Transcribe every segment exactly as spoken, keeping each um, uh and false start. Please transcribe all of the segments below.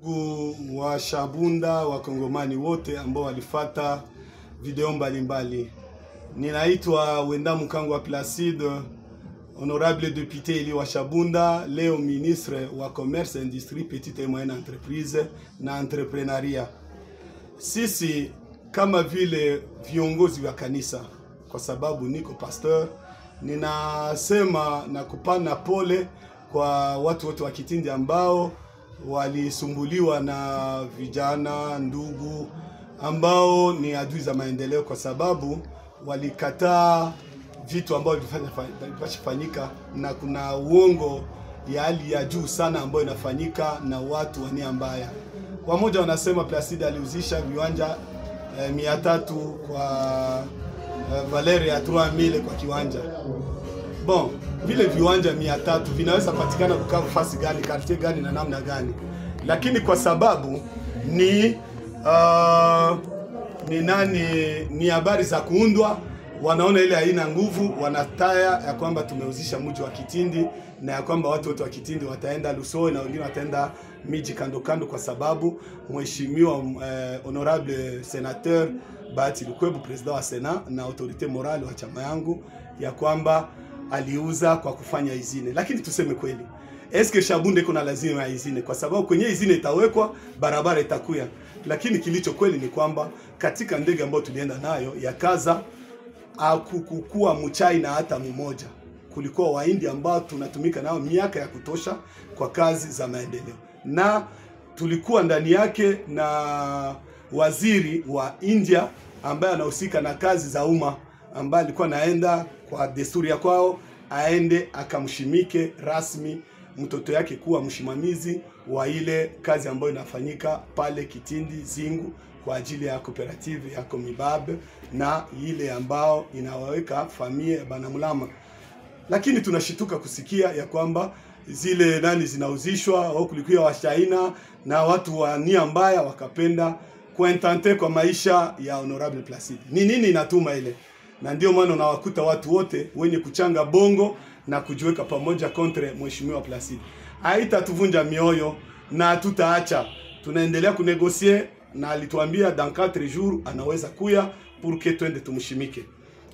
Wa Shabunda, wakongomani wote ambao walifata video mbalimbali. Ninaitwa Wenda Mukangu wa Placide, honorable député Eli wa Shabunda, leo ministre wa commerce, industrie, petite et moyenne entreprise na entrepreneuria. Sisi kama vile viongozi wa kanisa, kwa sababu niko pasteur, ninasema na kupana pole kwa watu wote wa Kitindi ambao walisumbuliwa na vijana ndugu ambao ni adui za maendeleo, kwa sababu walikataa vitu ambao vilifanyika, na kuna uongo ya hali ya juu sana ambao inafanyika na watu wa nia mbaya. Wamoja wanasema Placide aliuzisha viwanja eh, mia tatu kwa eh, Valeri ya trois mille kwa kiwanja. Bon, vile viwanja mia tatu vinaweza patikana kukaa fasi gani, quartier gani na namna gani, lakini kwa sababu ni uh, ni nani ni habari za kuundwa, wanaona ile haina nguvu, wanataya ya kwamba tumeuzisha mji wa Kitindi na ya kwamba watu wote wa Kitindi wataenda Lusoe na wengine wataenda miji kando kando, kwa sababu mheshimiwa eh, honorable senateur Bahati Lukwebo, president wa Senat na autorite morale wa chama yangu, ya kwamba aliuza kwa kufanya izine. Lakini tuseme kweli, eske Shabunda kuna lazima ya izine? Kwa sababu kwenye izine itawekwa, barabara itakuya. Lakini kilicho kweli ni kwamba katika ndege ambayo tulienda nayo ya kaza akukukua mchai na hata mmoja. Kulikuwa waindi ambao tunatumika nao miaka ya kutosha kwa kazi za maendeleo, na tulikuwa ndani yake na waziri wa India ambaye anahusika na kazi za umma, ambaye alikuwa naenda kwa desturi ya kwao aende akamshimike rasmi mtoto yake kuwa mshimamizi wa ile kazi ambayo inafanyika pale Kitindi Zingu kwa ajili ya cooperative ya Komibabe na ile ambao inawaweka familia Banamulama. Lakini tunashituka kusikia ya kwamba zile nani zinauzishwa, au kulikuwa washaina na watu wa nia mbaya wakapenda kuentante kwa maisha ya honorable Placide. Ni nini inatuma ile? Na ndio maana unawakuta watu wote wenye kuchanga bongo na kujiweka pamoja kontre mheshimiwa Placide. Haita tuvunja mioyo na tutaacha. Tunaendelea kunegosie, na alituambia dans quatre jours anaweza kuya pour que twende tumshimike.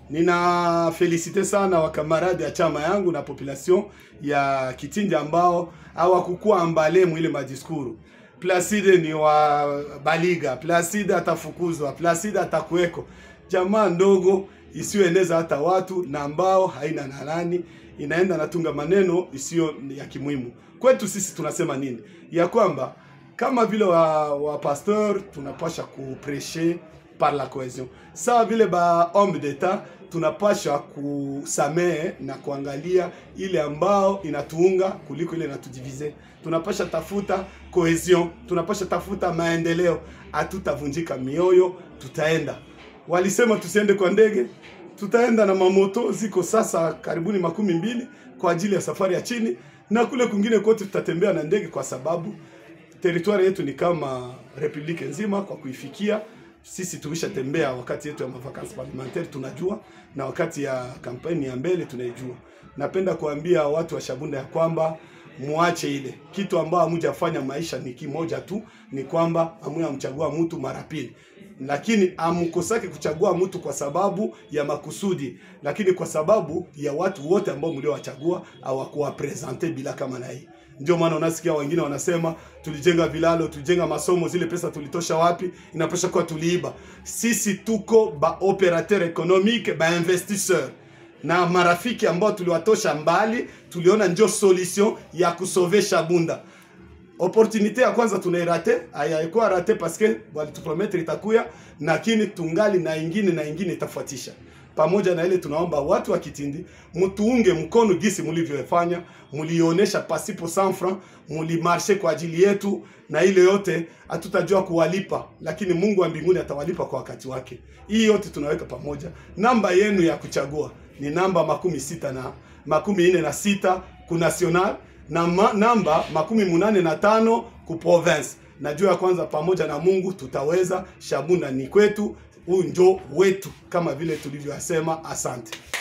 Nina felicite sana wa kamarade ya chama yangu na population ya Kitindi ambao hawakukua ambale mwile madiskuru. Placide ni wa baliga, Placide atafukuzwa, Placide atakuweko. Jamaa ndogo isiyoeneza hata watu na ambao haina nalani, inaenda natunga maneno isiyo ya kimuhimu. Kwetu sisi tunasema nini? Ya kwamba kama vile wa, wa pasteur tunapasha kuprêcher par la cohésion. Sawa vile ba homme d'etat tunapasha kusamehe na kuangalia ile ambao inatuunga kuliko ile inatudivize. Tunapasha tafuta cohésion, tunapasha tafuta maendeleo, hatutavunjika mioyo, tutaenda. Walisema tusiende kwa ndege, tutaenda na mamoto, ziko sasa karibuni makumi mbili kwa ajili ya safari ya chini, na kule kwingine kote tutatembea na ndege, kwa sababu territoire yetu ni kama republique nzima kwa kuifikia. Sisi tulishatembea wakati yetu ya vacances parlementaire, tunajua, na wakati ya kampeni ya mbele tunaijua. Napenda kuambia watu wa Shabunda ya kwamba muache ile kitu ambao hamujafanya. Maisha ni kimoja tu, ni kwamba amuya mchagua mtu mara pili, lakini amukosake kuchagua mtu kwa sababu ya makusudi, lakini kwa sababu ya watu wote ambao mliowachagua hawakuwa presenter bila kama na hii. Ndio maana unasikia wengine wanasema tulijenga vilalo, tulijenga masomo, zile pesa tulitosha wapi? Inapasha kuwa tuliiba. Sisi tuko ba operateur économique, ba investisseur na marafiki ambao tuliwatosha mbali, tuliona ndio solution ya kusauver Shabunda. Opportunité ya kwanza tunairate, hayaikuwa rate parce que walitupromettre itakuya, lakini tungali na ingine na ingine itafuatisha. Pamoja na ile tunaomba watu wa Kitindi mtuunge mkono gisi mlivyofanya, mlionesha pasipo cent francs, mlimarche kwa ajili yetu, na ile yote hatutajua kuwalipa, lakini Mungu wa mbinguni atawalipa kwa wakati wake. Hii yote tunaweka pamoja. Namba yenu ya kuchagua ni namba makumi sita na makumi ine na sita ku national, na ma, namba makumi munane na tano ku province. Najua ya kwanza pamoja na Mungu tutaweza. Shabunda ni kwetu, huu njo wetu, kama vile tulivyosema. Asante.